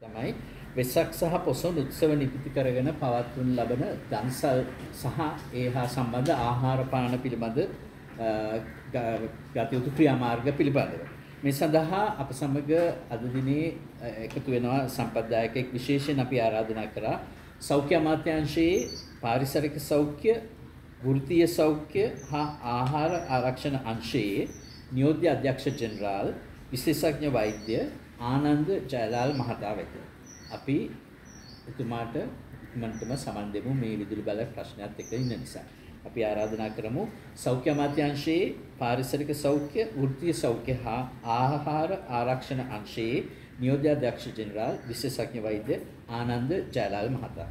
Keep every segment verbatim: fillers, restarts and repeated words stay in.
තමයි වෙසක් සහ පොසොන් උත්සව නිමිති කරගෙන පවත්වනු ලබන දන්සල් සහ ඒ හා සම්බන්ධ ආහාර පාන පිළිබඳ ගත යුතු ක්‍රියාමාර්ග පිළිබඳව මේ සඳහා අප සමග අද දිනේ එකතු වෙනවා සම්පත්දායකෙක් විශේෂයෙන් අපි ආරාධනා කරා සෞඛ්‍ය අමාත්‍යාංශයේ පාරිසරික සෞඛ්‍ය වෘත්තීය සෞඛ්‍ය හා ආහාර ආරක්ෂණ අංශයේ නියෝජ්‍ය අධ්‍යක්ෂ ජෙනරාල් විශේෂඥ වෛද්‍ය ආනන්ද ජයලාල් මහතා වෙත අපි එතුමාට ඉක්මනටම සමන් දෙමු මේ විදුලි බල ප්‍රශ්නයත් එක්ක ඉන්න නිසා අපි ආරාධනා කරමු සෞඛ්‍ය අමාත්‍යාංශයේ පාරිසරික සෞඛ්‍ය වෘත්තීය සෞඛ්‍ය හා ආහාර ආරක්ෂණ අංශයේ නියෝජ්‍ය අධ්‍යක්ෂ ජෙනරාල් විශේෂඥ වෛද්‍ය ආනන්ද ජයලාල් මහතා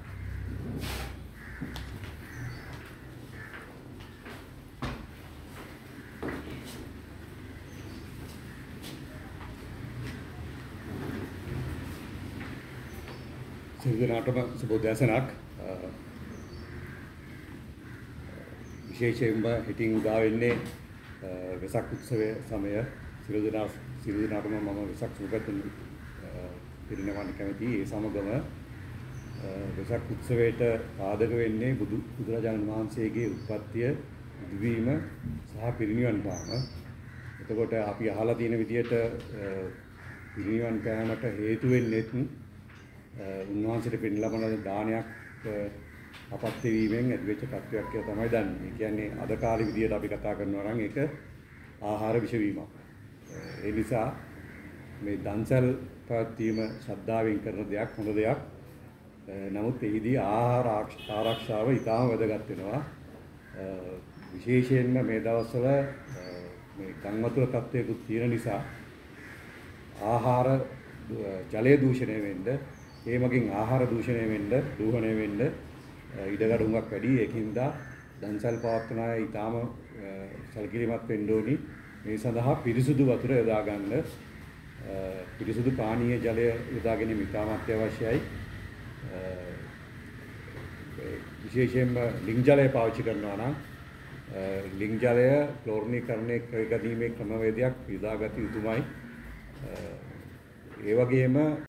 සිරුදනාටම සුබෝදෑසනක් විශේෂයෙන්ම හිටින් උදා වෙන්නේ වෙසක් උත්සවයේ සමය සිරුදනා සිරුදනාටම මම වෙසක් සුබපැතුම් පිරිනමන්න කැමතියි ඒ සමගම වෙසක් උත්සවයට පාදක වෙන්නේ බුදු බුදුරජාණන් වහන්සේගේ උත්පත්තිය දිවීම සහ පිරිනිවන් පාම. එතකොට අපි අහලා තියෙන විදිහට පිරිනිවන් පෑමට හේතු වෙන්නේ උන්වහන්සේට පින් ලබන දානයක් අපත්‍ය වීමෙන් ඇතිවෙච්ච තත්ත්වයක් කියලා තමයි දන්නේ. ඒ කියන්නේ අද කාලේ විදියට අපි කතා කරනවා නම් ඒක ආහාර විෂවීමක්. ඒ නිසා මේ දන්සල් පැවැත්වීම ශ්‍රද්ධාවෙන් කරන දෙයක් හොඳ දෙයක්. නමුත් එහිදී ආහාර ආරක්ෂාව ඉතාම වැදගත් වෙනවා. විශේෂයෙන්ම මේ දවස්වල මේ ගම් වතුර තත්ත්වයකුත් තියෙන නිසා ආහාර ජලය දූෂණය වෙන්න ඒ මගින් ආහාර දූෂණය වෙන්න, දූෂණය වෙන්න ඉඩකඩ හුඟක් වැඩි. ඒකින්ද දන්සල් පවත්වන අය ඊටාම සැලකිලිමත් වෙන්න ඕනි. මේ සඳහා පිරිසුදු වතුර යොදා ගන්න, පිරිසුදු පානීය ජලය යොදා ගැනීම ඉතාම අත්‍යවශ්‍යයි. විශේෂයෙන්ම ලිං ජලය පාවිච්චි කරනවා නම් ලිං ජලය ක්ලෝරිනීකරණය කර ගැනීමේ ක්‍රමවේදයක් යොදාගත යුතුමයි. ඒ වගේම